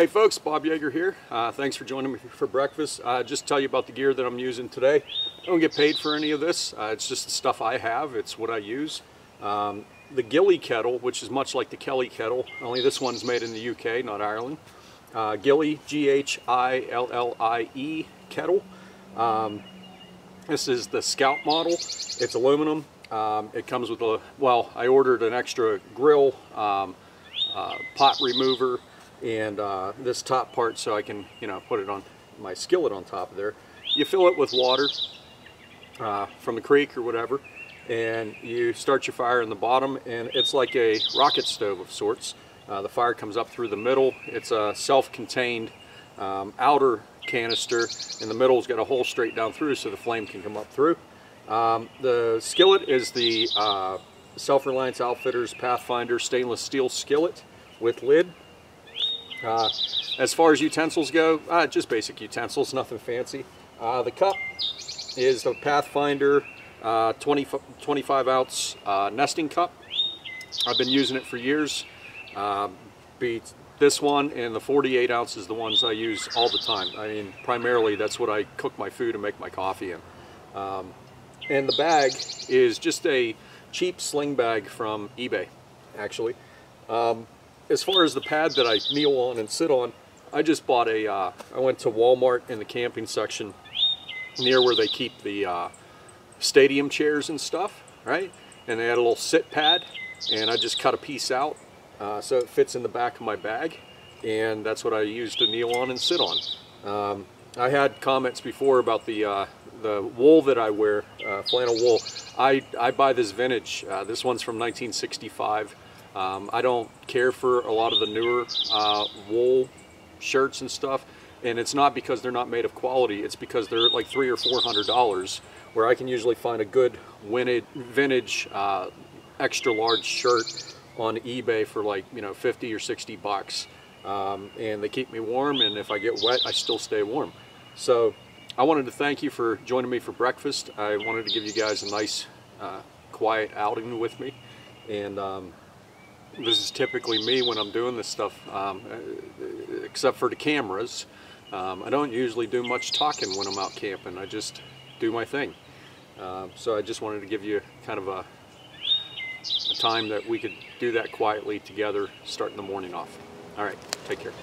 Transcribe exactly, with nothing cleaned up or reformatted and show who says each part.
Speaker 1: Hey folks, Bob Yeager here. Uh, thanks for joining me for breakfast. Uh, just tell you about the gear that I'm using today. I don't get paid for any of this. Uh, it's just the stuff I have. It's what I use. Um, the Ghillie-Kettle, which is much like the Kelly-Kettle, only this one's made in the U K, not Ireland. Uh, Ghillie, G H I L L I E, kettle. Um, this is the Scout model. It's aluminum. Um, it comes with a, well, I ordered an extra grill, um, uh, pot remover, and uh, this top part so I can, you know, put it on my skillet on top of there. You fill it with water uh, from the creek or whatever, and you start your fire in the bottom, and it's like a rocket stove of sorts. Uh, the fire comes up through the middle. It's a self-contained um, outer canister. In the middle's got a hole straight down through so the flame can come up through. Um, the skillet is the uh, Self-Reliance Outfitters Pathfinder stainless steel skillet with lid. Uh, as far as utensils go, uh, just basic utensils, nothing fancy. Uh, the cup is the Pathfinder uh, twenty, twenty-five ounce uh, nesting cup. I've been using it for years. Uh, be this one and the forty-eight ounce is the ones I use all the time. I mean, primarily that's what I cook my food and make my coffee in. Um, and the bag is just a cheap sling bag from eBay, actually. Um, As far as the pad that I kneel on and sit on, I just bought a, uh, I went to Walmart in the camping section near where they keep the uh, stadium chairs and stuff, right? And they had a little sit pad, and I just cut a piece out uh, so it fits in the back of my bag, and that's what I use to kneel on and sit on. Um, I had comments before about the uh, the wool that I wear, uh, flannel wool. I, I buy this vintage. Uh, this one's from nineteen sixty-five. Um, I don't care for a lot of the newer uh, wool shirts and stuff, and it's not because they're not made of quality. It's because they're like three or four hundred dollars, where I can usually find a good vintage uh, extra large shirt on eBay for like, you know, fifty or sixty bucks, um, and they keep me warm. And if I get wet, I still stay warm. So I wanted to thank you for joining me for breakfast. I wanted to give you guys a nice, uh, quiet outing with me, and. Um, This is typically me when I'm doing this stuff, um, except for the cameras. Um, I don't usually do much talking when I'm out camping. I just do my thing. Uh, so I just wanted to give you kind of a, a time that we could do that quietly together, starting the morning off. All right, take care.